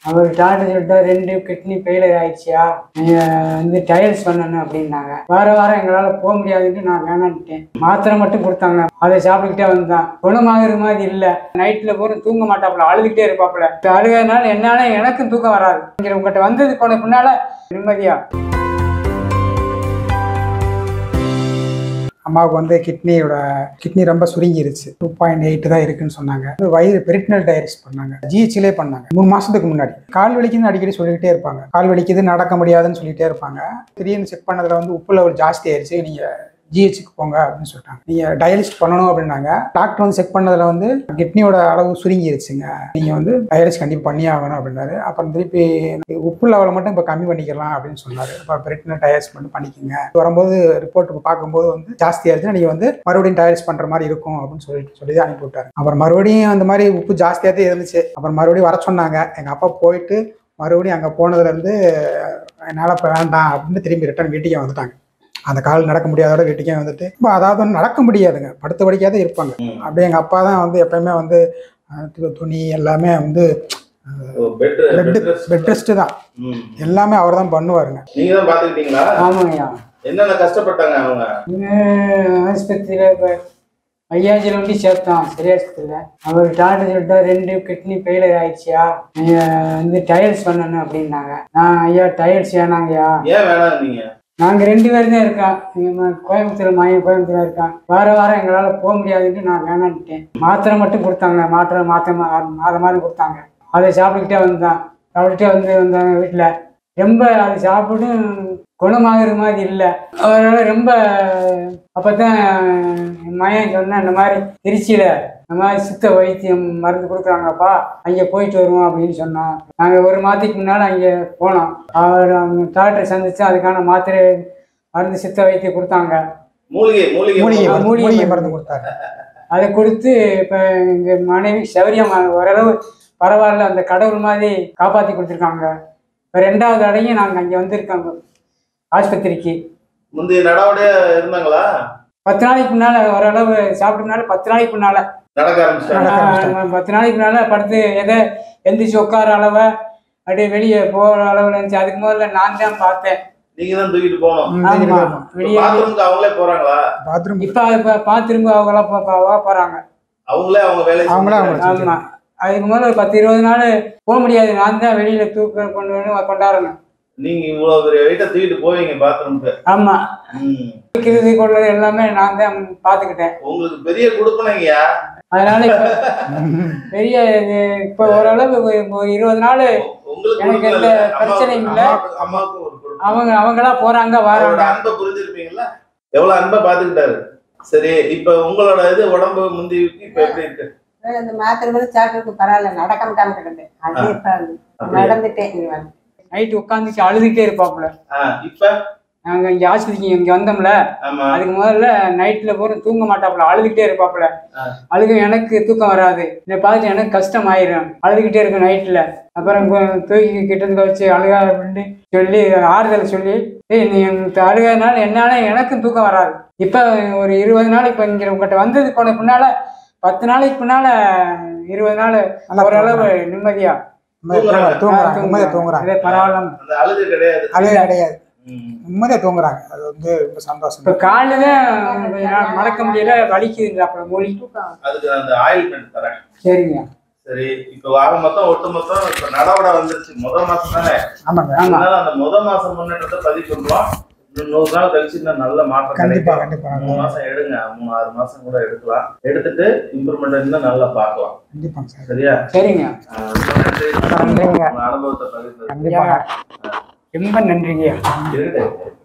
அவர் doctor சொல்லிட்டா 2 kidney failure ஆயிடுச்சியா, நீங்கள் dials பண்ணணும் அப்படின்னாங்க. வாரம் எங்களால் போக முடியாதுன்ட்டு நான் வேணான்ட்டேன். மாத்திரை மட்டும் கொடுத்தாங்க, அதை சாப்பிட்டுக்கிட்டே வந்தான். குணமாகிற மாதிரி இல்லை. நைட்டில் பூரா தூங்க மாட்டாப்புல, அழுதுகிட்டே இருப்பாப்புல. அழுகிறதுனால என்னால எனக்கும் தூக்கம் வராது. இங்கே உங்கள்கிட்ட வந்தது போன பின்னால நிம்மதியா. அம்மாவுக்கு வந்து கிட்னி ரொம்ப சுருங்கிருச்சு. 2.8 தான் இருக்குன்னு சொன்னாங்க. வயிறு பெரிட்டனல் டயாலிசிஸ் பண்ணாங்க. ஜிஹெச்லே பண்ணாங்க 3 மாசத்துக்கு முன்னாடி. கால் வலிக்குதுன்னு அடிக்கடி சொல்லிக்கிட்டே இருப்பாங்க. கால் வலிக்குது, நடக்க முடியாதுன்னு சொல்லிட்டே இருப்பாங்க. திடீர்னு செக் பண்ணதுல வந்து உப்பு லெவல் ஜாஸ்தி ஆயிடுச்சு, நீங்க ஜிஹெச்சுக்கு போங்க அப்படின்னு சொல்லிட்டாங்க. நீங்க டயாலிசிஸ் பண்ணணும் அப்படின்னாங்க. டாக்டர் வந்து செக் பண்ணதுல வந்து கிட்னியோட அளவு சுருங்கிருச்சுங்க, நீங்க வந்து டயாலிசிஸ் கண்டிப்பாக பண்ணி ஆகணும் அப்படின்னாரு. அப்புறம் திருப்பி உப்பு லெவலை மட்டும் இப்போ கம்மி பண்ணிக்கலாம் அப்படின்னு சொன்னாரு. இப்போ பெரிட்டனல் டயாலிசிஸ் மட்டும் பண்ணிக்கோங்க. வரும்போது ரிப்போர்ட் பார்க்கும்போது வந்து ஜாஸ்தி ஆயிடுச்சுன்னா நீங்க வந்து மறுபடியும் டயாலிசிஸ் பண்ற மாதிரி இருக்கும் அப்படின்னு சொல்லி தான் அனுப்பி விட்டாரு. அப்புறம் மறுபடியும் அந்த மாதிரி உப்பு ஜாஸ்தியாகவே இருந்துச்சு. அப்புறம் மறுபடியும் வர சொன்னாங்க. எங்க அப்பா போயிட்டு மறுபடியும் அங்கே போனதுல இருந்து என்னால் இப்போ வேண்டாம் அப்படின்னு திரும்பி ரிட்டர்ன் வீட்டுக்கே வந்துட்டாங்க. அந்த கால் நடக்க முடியாதோட வீட்டுக்கே வந்துட்டு அதாவது நடக்க முடியாதுங்க, படுத்த படிக்காத இருப்பாங்க. அப்படியே எங்கள் அப்பா தான் வந்து எப்பயுமே வந்து துணி எல்லாமே வந்து பெட் ரெஸ்ட் தான், எல்லாமே அவர் தான் பண்ணுவாருங்க. நீங்க தான் பாத்துக்கிட்டீங்களா? ஆமாங்கய்யா. என்னென்ன கஷ்டப்பட்டாங்க அவங்க? ஆஸ்பத்திரியில் 5000 வண்டி சேர்த்தான் சரியாஸ்பத்திரியில். அவர் டாக்டர் சொல்லிட்டா 2 கிட்னி ஃபெயிலியர் ஆயிடுச்சியா, நீங்கள் டயல்ஸ் பண்ணணும் அப்படின்னாங்க. நான் ஐயா டயல்ஸ் வேணாங்கய்யா. ஏன் வேணாம்? நீங்க நாங்கள் 2 பேர் தான் இருக்கோம். கோயம்புத்தூர் கோயம்புத்தூர் இருக்கான். வாரம் எங்களால் போக முடியாதுன்ட்டு நான் வேணான்ட்டேன். மாத்திரை மட்டும் கொடுத்தாங்க, மாதம் கொடுத்தாங்க. அதை சாப்பிட்டுக்கிட்டே வந்தாங்க வீட்டில். ரொம்ப அதை சாப்பிட்டும் குணமாகிற மாதிரி இல்லை. அதனால் ரொம்ப அப்போதான் என் மகன் சொன்னேன், இந்த மாதிரி திருச்சியில் இந்த மாதிரி சித்த வைத்தியம் மருந்து கொடுக்குறாங்கப்பா, அங்கே போயிட்டு வருவோம் அப்படின்னு சொன்னோம். நாங்கள் 1 மாதத்துக்கு முன்னால் அங்கே போனோம். அவர் டாக்டரை சந்திச்சு அதுக்கான மாத்திரை மருந்து சித்த வைத்தியம் கொடுத்தாங்க. மூலிகை மருந்து கொடுத்தாங்க. அதை கொடுத்து இப்போ எங்கள் மனைவி சௌரியம் ஓரளவு பரவாயில்ல, அந்த கடவுள் மாதிரி காப்பாற்றி கொடுத்துருக்காங்க. இப்போ 2வது அடையும் நாங்கள் அங்கே வந்திருக்காங்க ஆஸ்பத்திரிக்கு. முந்தைய நடவடிக்கை இருந்தாங்களா? 10 நாளைக்கு முன்னால் ஓரளவு சாப்பிட்டனால 10 நாளைக்கு முன்னால் நடக்க ஆரம்பிச்சிட்டாங்க. 10 நாளைக்கு முன்னால் படுத்து எதை எந்திரிச்சு உட்கார அளவை அப்படியே வெளியே போகிற அளவில் இருந்துச்சு. அதுக்கு முதல்ல நான் தான் பார்த்தேன். நீங்க தான் தூக்கிட்டு போகணும். வெளியே அவங்களே போறாங்களா? இப்போ பாத்ரூம் அவங்களாம் போறாங்க. அவங்களே அவங்க வேலை. ஆமா, அதுக்கு முதல்ல ஒரு 10-20 நாள் போக முடியாது. நான் தான் வெளியில கொண்டு வந்து கொண்டாடணும். நீங்க இவ்வளவு பெரிய வெயிட்ட தூக்கிட்டு போவீங்க பாத்ரூம்க்கு? ஆமா, வைக்கிறது கொள்வது எல்லாமே நான் தான் பாத்துக்கிட்டேன். உங்களுக்கு பெரிய கொடுப்பனைங்கயா. அதனால பெரிய இப்ப ஓரளவு 20 நாள் எனக்கு எந்த பிரச்சனையும் இல்லை. அவங்களா போறாங்க வராங்க. அன்பை புரிஞ்சிருப்பீங்களா? எவ்வளவு அன்பை பாத்துக்கிட்டாரு. சரி, இப்ப உங்களோட இது உடம்பு முந்திக்கு இப்ப எப்படி இருக்கு? அந்த மாத்திரை சாப்பிட்டு பரவாயில்ல, நடக்க முடியாம கிடந்தேன். அதே இப்ப நடந்துட்டேன். நைட்டு உட்காந்துச்சு அழுதுகிட்டே இருப்பாப்புல. இப்ப நாங்க இங்க ஆஸ்பத்திரிக்கு இங்க வந்தோம்ல, அதுக்கு முதல்ல நைட்ல பூரா தூங்க மாட்டாப்புல, அழுதுகிட்டே இருப்பாப்புல. எனக்கு தூக்கம் வராது. இதை பார்த்துட்டு எனக்கு கஷ்டம் ஆயிரும், அழுதுகிட்டே இருக்கும் நைட்ல. அப்புறம் தூக்கி கிட்ட வச்சு அழுகா அப்படின்னு சொல்லி ஆறுதல் சொல்லி, நீ அழுகிறதுனால என்னால எனக்கும் தூக்கம் வராது. இப்ப ஒரு 20 நாள் இப்ப இங்க உங்கள்கிட்ட வந்தது போன பின்னால 10 நாளைக்கு பின்னால 20 நாள் ஓரளவு நிம்மதியா தூங்குறாங்க. நிம்மதியா தூங்குறாங்க. அது வந்து ரொம்ப சந்தோஷம். இப்ப காலையில நடக்க முடியல, வலிக்குதுங்க. அப்புறம் மொழி அதுக்கு அந்த ஆயில்மெண்ட் தரேன். சரிங்க. சரி, இப்ப வாரம் மொத்தம் ஒட்டு மொத்தம் இப்ப நடவட வந்துருச்சு. முதல் மாசம் தானே? ஆமாங்க. அதனால அந்த முதல் மாசம் முன்னேற்றத்தை பதிவு பண்ணுவோம். 100 நாள் கழிச்சு இன்னும் நல்ல மாற்றம். கண்டிப்பா 3 மாசம் எடுங்க, 3-6 மாசம் கூட எடுக்கலாம். எடுத்துட்டு இம்ப்ரூவ்மெண்ட் இன்னும் நல்லா பார்க்கலாம். கண்டிப்பாங்க. சரியா? சரிங்க. அனுபவத்தை பதிவு. ரொம்ப நன்றிங்க.